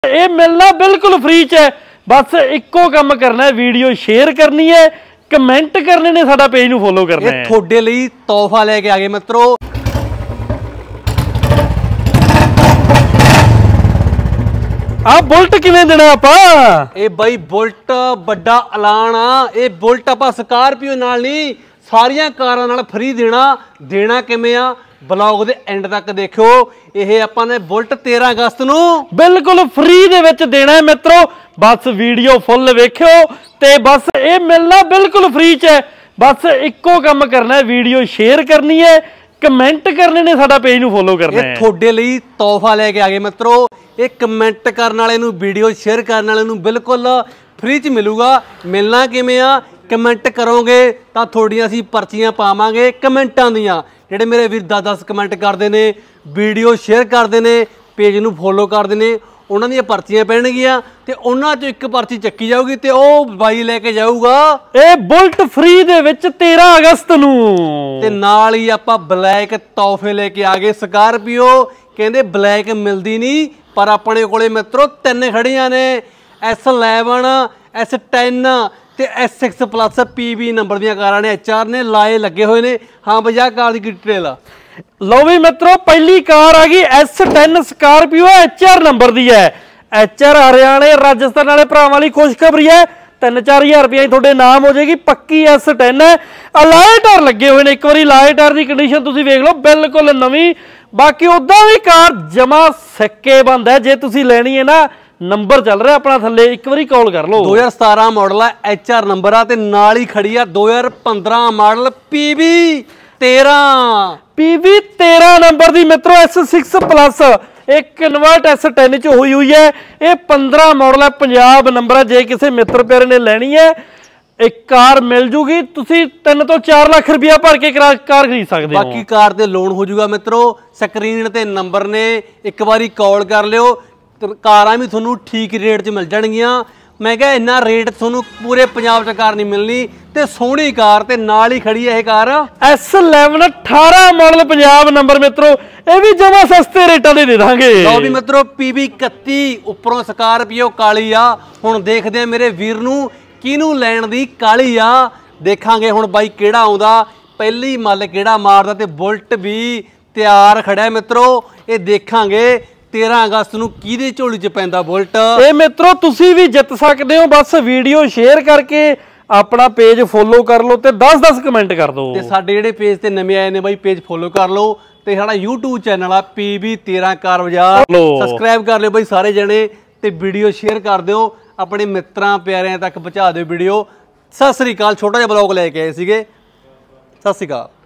ਇਹ ਮਿਲਣਾ ਬਿਲਕੁਲ फ्री च है। बस इक्को काम करना है, वीडियो शेयर करनी है, कमेंट करने ने, साडा पेज नूं फॉलो करना है। थोड़े लिए तोहफा लेके आ गए मित्रों। आ बुलट किवें देना आपां? ए बई बुलट बड़ा ऐलान आ। ए बुलट आपां स्कॉर्पियो नाल नहीं सारियां कारां नाल फ्री देना किवें आ ब्लॉग दे एंड तक देखियो। ਇਹ ਆਪਾਂ ਨੇ बुलट 13 अगस्त ਨੂੰ बिल्कुल फ्री दे विच देना है मित्रों। बस वीडियो फुल वेखियो ते बस ये मिलना बिल्कुल फ्री च है। बस इक्को काम करना है, वीडियो शेयर करनी है, कमेंट करने ने, साडा पेज नूं फॉलो करना है। थोड़े लिए तोहफा लेके आ गए मित्रों। ये कमेंट करने वाले नूं, वीडियो शेयर करने वाले नूं बिल्कुल फ्री च मिलूगा। मिलना किवें आ? कमेंट करोगे तो थोड़ियां असीं पर्चियां पावांगे कमेंटां दियां। ਜਿਹੜੇ ਮੇਰੇ ਵੀਰ 10-10 ਕਮੈਂਟ ਕਰਦੇ ਨੇ, ਵੀਡੀਓ ਸ਼ੇਅਰ ਕਰਦੇ ਨੇ, ਪੇਜ ਨੂੰ ਫੋਲੋ ਕਰਦੇ ਨੇ, ਉਹਨਾਂ ਦੀਆਂ ਪਰਚੀਆਂ ਪੈਣਗੀਆਂ ਤੇ ਉਹਨਾਂ ਚੋਂ ਇੱਕ ਪਰਚੀ ਚੱਕੀ ਜਾਊਗੀ ਤੇ ਉਹ ਬਾਈ ਲੈ ਕੇ ਜਾਊਗਾ ਇਹ ਬੁਲਟ ਫ੍ਰੀ ਦੇ ਵਿੱਚ 13 ਅਗਸਤ ਨੂੰ। ਤੇ ਨਾਲ ਹੀ ਆਪਾਂ ਬਲੈਕ ਤੋਹਫੇ ਲੈ ਕੇ ਆ ਗਏ। ਸਕਾਰਪੀਓ ਕਹਿੰਦੇ ਬਲੈਕ ਮਿਲਦੀ ਨਹੀਂ, ਪਰ ਆਪਣੇ ਕੋਲੇ ਮਿੱਤਰੋ ਤਿੰਨ ਖੜੀਆਂ ਨੇ, S11 S10 ਤੇ S6 प्लस PB नंबर ਦੀਆਂ ਕਾਰਾਂ ਨੇ। HR ਨੇ ਲਾਏ ਲੱਗੇ ਹੋਏ ਨੇ। ਹਾਂ ਭਈਆ ਕਾਰ ਦੀ ਡਿਟੇਲ ਆ ਲਓ ਵੀ ਮਿੱਤਰੋ, ਪਹਿਲੀ ਕਾਰ ਆ ਗਈ S10 ਸਕਾਰਪੀਓ, HR ਨੰਬਰ ਦੀ ਹੈ। HR ਹਰਿਆਣੇ ਰਾਜਸਥਾਨ ਵਾਲੇ ਭਰਾਵਾਂ ਲਈ ਖੁਸ਼ਖਬਰੀ ਹੈ, 3-4 ਰੁਪਏ ਤੁਹਾਡੇ ਨਾਮ ਹੋ ਜਾਏਗੀ। ਪੱਕੀ S10 ਹੈ। ਅਲਾਈ ਟਾਇਰ ਲੱਗੇ ਹੋਏ ਨੇ। ਇੱਕ ਵਾਰੀ ਲਾਏ ਟਾਇਰ ਦੀ ਕੰਡੀਸ਼ਨ ਤੁਸੀਂ ਵੇਖ ਲਓ, ਬਿਲਕੁਲ ਨਵੀਂ। ਬਾਕੀ ਉਦਾਂ ਵੀ ਕਾਰ ਜਮਾ ਸਿੱਕੇ ਬੰਦ ਹੈ। ਜੇ ਤੁਸੀਂ ਲੈਣੀ ਹੈ ਨਾ, नंबर चल रहा अपना थले, एक बारी कॉल कर लो। 2017 मॉडल है, HR नंबर आ ते नाल ही खड़ी आ 2015 मॉडल PB 13 नंबर दी मित्रों S6 प्लस एक कन्वर्ट S10 च हुई है। ये 15 मॉडल है, पंजाब नंबर है। जे किसी मित्र प्यारे ने लेनी है एक कार मिल जूगी, तुसी 3 तो 4 लाख रुपया भर के कार खरीद सकते हो। बाकी कार ते लोन हो जाऊगा मित्रों। स्क्रीन ते नंबर ने, एक बारी कॉल कर लियो। ਕਾਰਾਂ ਵੀ ਤੁਹਾਨੂੰ ਠੀਕ ਰੇਟ 'ਚ ਮਿਲ ਜਾਣਗੀਆਂ। ਮੈਂ ਕਿਹਾ ਇੰਨਾ ਰੇਟ ਤੁਹਾਨੂੰ ਪੂਰੇ ਪੰਜਾਬ 'ਚ ਕਾਰ ਨਹੀਂ ਮਿਲਣੀ ਤੇ ਸੋਹਣੀ ਕਾਰ ਤੇ ਨਾਲ ਹੀ ਖੜੀ ਹੈ ਇਹ ਕਾਰ S11 18 ਮਾਡਲ ਪੰਜਾਬ ਨੰਬਰ ਮਿੱਤਰੋ। ਇਹ ਵੀ ਜਮਾ ਸਸਤੇ ਰੇਟਾਂ ਦੇ ਦਾਂਗੇ। ਲਓ ਵੀ ਮਿੱਤਰੋ, PB 31 ਉੱਪਰੋਂ ਸਕਾਰਪੀਓ ਕਾਲੀ ਆ। ਹੁਣ ਦੇਖਦੇ ਆ ਮੇਰੇ ਵੀਰ ਨੂੰ ਕਿਹਨੂੰ ਲੈਣ ਦੀ ਕਾਲੀ ਆ। ਦੇਖਾਂਗੇ ਹੁਣ ਬਾਈ ਕਿਹੜਾ ਆਉਂਦਾ, ਪਹਿਲੀ ਮੱਲ ਕਿਹੜਾ ਮਾਰਦਾ ਤੇ ਬੁਲਟ ਵੀ ਤਿਆਰ ਖੜਾ ਮਿੱਤਰੋ। ਇਹ ਦੇਖਾਂਗੇ 13 अगस्त ਨੂੰ ਕਿਹਦੇ ਝੋਲੀ 'ਚ ਪੈਂਦਾ ਬੁਲਟ। ਇਹ ਮਿੱਤਰੋ ਤੁਸੀਂ ਵੀ ਜਿੱਤ ਸਕਦੇ ਹੋ। ਬਸ ਵੀਡੀਓ ਸ਼ੇਅਰ ਕਰਕੇ ਆਪਣਾ ਪੇਜ ਫੋਲੋ ਕਰ ਲਓ ਤੇ 10-10 ਕਮੈਂਟ ਕਰ ਦਿਓ। ਤੇ ਸਾਡੇ ਜਿਹੜੇ ਪੇਜ ਤੇ ਨਵੇਂ ਆਏ ਨੇ ਬਾਈ, ਪੇਜ ਫੋਲੋ ਕਰ ਲਓ ਤੇ ਸਾਡਾ YouTube ਚੈਨਲ ਆ PB 13 ਕਾਰ ਬਾਜ਼ਾਰ, ਸਬਸਕ੍ਰਾਈਬ ਕਰ ਲਿਓ ਬਾਈ ਸਾਰੇ ਜਣੇ ਤੇ ਵੀਡੀਓ ਸ਼ੇਅਰ ਕਰ ਦਿਓ, ਆਪਣੇ ਮਿੱਤਰਾਂ ਪਿਆਰਿਆਂ ਤੱਕ ਪਹੁੰਚਾ ਦਿਓ ਵੀਡੀਓ। ਸਤਿ ਸ੍ਰੀ ਅਕਾਲ। ਛੋਟਾ ਜਿਹਾ ਬਲੌਗ ਲੈ ਕੇ ਆਏ ਸੀਗੇ। ਸਤਿ ਸ੍ਰੀ ਅਕਾਲ।